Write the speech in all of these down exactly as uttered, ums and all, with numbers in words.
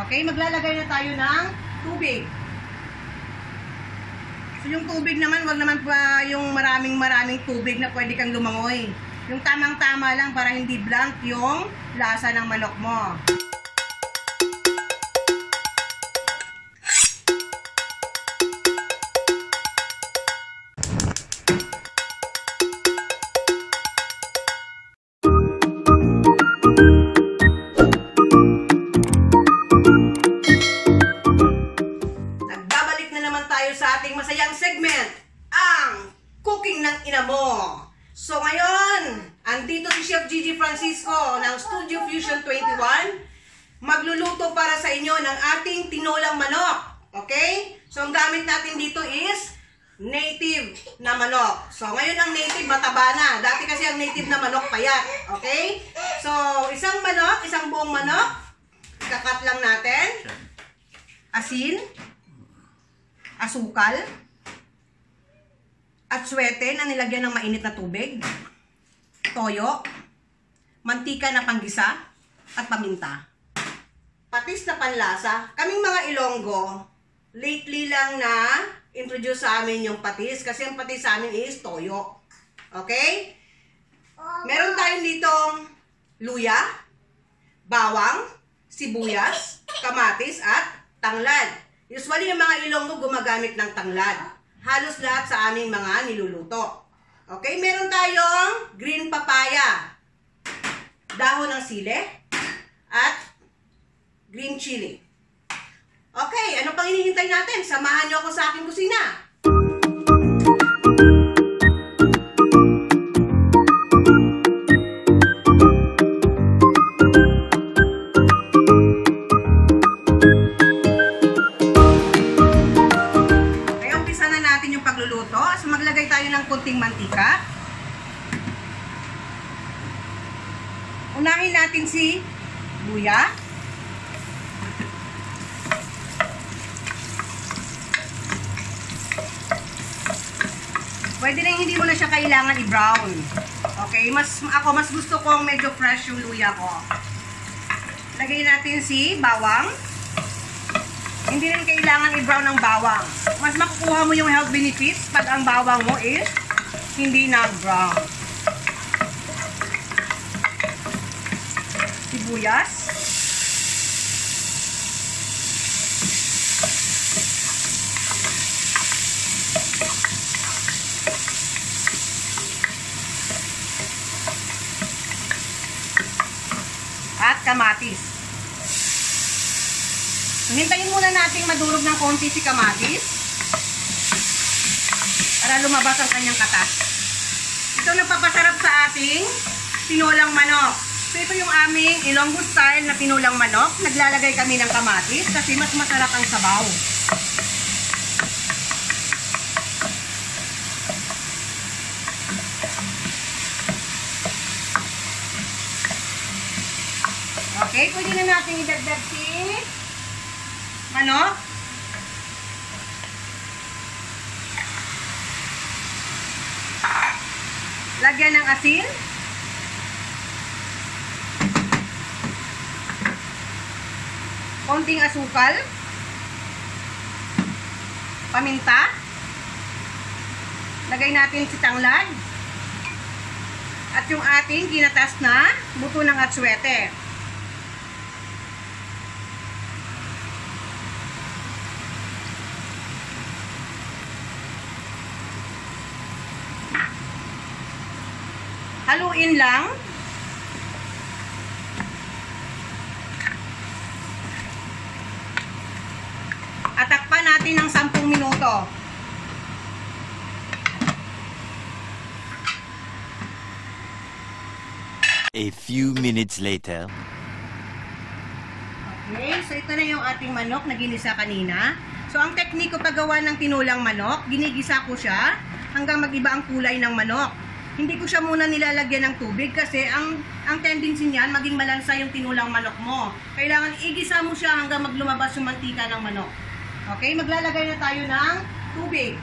Okay, maglalagay na tayo ng tubig. So yung tubig naman, wag naman pa yung maraming maraming tubig na pwede kang lumangoy. Yung tamang-tama lang para hindi blunt yung lasa ng manok mo. Sa ating masayang segment, ang cooking ng ina mo. So ngayon, andito si Chef Gigi Francisco ng Studio Fusion twenty-one, magluluto para sa inyo ng ating tinolang manok. Okay? So ang gamit natin dito is native na manok. So ngayon ang native mataba na. Dati kasi ang native na manok payat. Okay? So isang manok, isang buong manok, kakat lang natin. Asin, asukal, at swete na nilagyan ng mainit na tubig, toyo, mantika na panggisa, at paminta. Patis na panlasa. Kaming mga Ilonggo, lately lang na introduce sa amin yung patis kasi ang patis sa amin is toyo. Okay? Meron tayong ditong luya, bawang, sibuyas, kamatis, at tanglad. Usually, yung mga Ilonggo gumagamit ng tanglad. Halos lahat sa aming mga niluluto. Okay, meron tayong green papaya, dahon ng sili, at green chili. Okay, ano pang hinihintay natin? Samahan niyo ako sa aking kusina. So maglagay tayo ng konting mantika. Unahin natin si luya. Pwede na hindi mo na siya kailangan i-brown. Okay, mas ako mas gusto kong medyo fresh yung luya ko. Lagay natin si bawang. Hindi rin kailangan i-brown ng bawang. Mas makukuha mo yung health benefits pag ang bawang mo is hindi nag-brown. Sibuyas. At kamatis. Hintayin muna nating madurog ng konti si kamatis para lumabas ang kanyang katas. Ito nagpapasarap sa ating tinolang manok. So ito yung aming Ilonggo style na tinolang manok. Naglalagay kami ng kamatis kasi mas masarap ang sabaw. Okay, pwede na natin idagdag si manok. Lagyan ng asin. Konting asukal. Paminta. Lagay natin si tanglad. At yung ating kinatas na buto ng atsuete. Haluin lang. At takpan natin ng sampung minuto. A few minutes later. Okay, so ito na yung ating manok na ginisa kanina. So ang tekniko paggawa ng tinulang manok, ginigisa ko siya hanggang mag-iba ang kulay ng manok. Hindi ko siya muna nilalagyan ng tubig kasi ang ang tendency niyan maging malansa yung tinulang manok mo. Kailangan igisa mo siya hanggang maglumabas yung mantika ng manok. Okay, maglalagay na tayo ng tubig.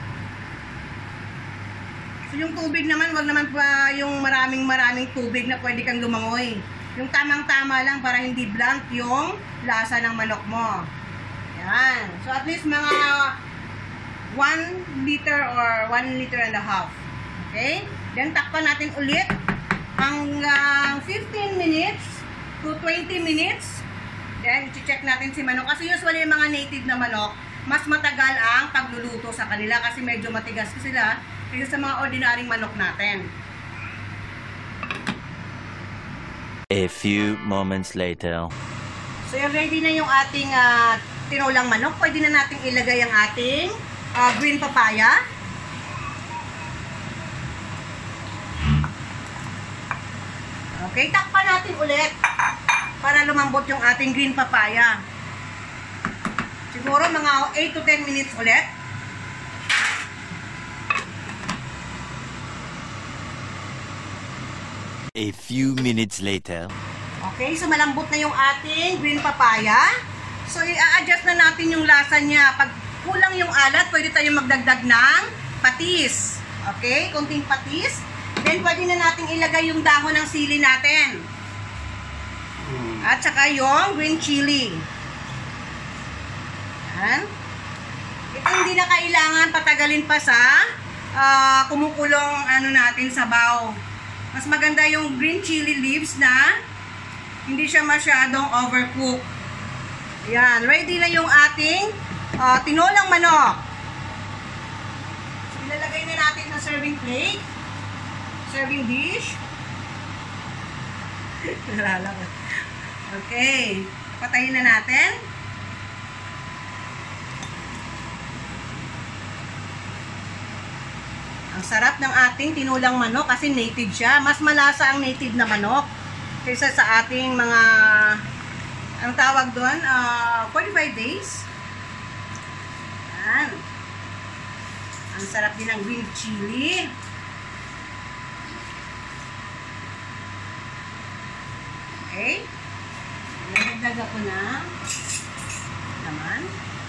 So yung tubig naman, wag naman pa yung maraming maraming tubig na pwede kang lumangoy. Yung tamang-tama lang para hindi blunt yung lasa ng manok mo. Yan. So at least mga one liter or one liter and a half. Okay? Then takpan natin ulit hanggang fifteen minutes to twenty minutes. Then i-check natin si manok. Kasi usually yung mga native na manok, mas matagal ang pagluluto sa kanila kasi medyo matigas sila kaysa sa mga ordinaryong manok natin. A few moments later. So yung ready na yung ating uh, tinulang manok. Pwede na nating ilagay ang ating uh, green papaya. Okay, takpan natin ulit para lumambot yung ating green papaya. Siguro mga eight to ten minutes ulit. A few minutes later. Okay, so malambot na yung ating green papaya. So i-adjust na natin yung lasa niya. Pag kulang yung alat, pwede tayong magdagdag ng patis. Okay, konting patis. Then pwede na natin ilagay yung dahon ng sili natin. At saka yung green chili. Yan. Ito hindi na kailangan patagalin pa sa uh, kumukulong ano natin sabaw. Mas maganda yung green chili leaves na hindi siya masyadong overcook. Yan, ready na yung ating uh, tinolang manok. So, ilalagay na natin sa serving plate. Serving dish. Nalala ko. Okay. Patayin na natin. Ang sarap ng ating tinulang manok kasi native siya. Mas malasa ang native na manok kaysa sa ating mga, ang tawag doon, uh, forty-five days. Yan. Ang sarap din ng green chili. Okay. Nagdagdag ako na naman.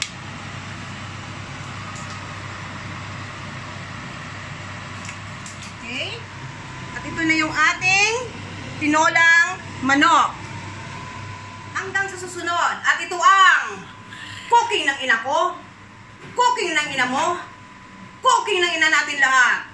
Okay. At ito na yung ating tinolang manok. Hanggang sa susunod. At ito ang cooking ng ina ko, cooking ng ina mo, cooking ng ina natin lahat.